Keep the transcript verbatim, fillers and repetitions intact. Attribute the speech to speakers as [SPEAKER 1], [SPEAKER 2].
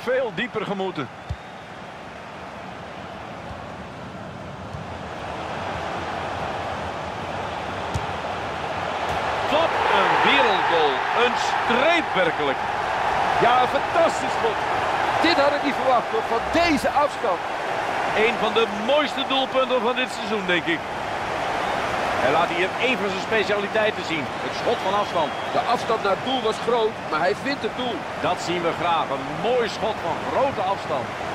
[SPEAKER 1] veel dieper gemoeten. Wat een wereldgoal. Een streep werkelijk.
[SPEAKER 2] Ja, een fantastisch schot. Dit had ik niet verwacht hoor, van deze afstand.
[SPEAKER 1] Een van de mooiste doelpunten van dit seizoen, denk ik. Hij laat hier een van zijn specialiteiten zien. Het schot van afstand.
[SPEAKER 2] De afstand naar het doel was groot, maar hij vindt het doel.
[SPEAKER 1] Dat zien we graag. Een mooi schot van grote afstand.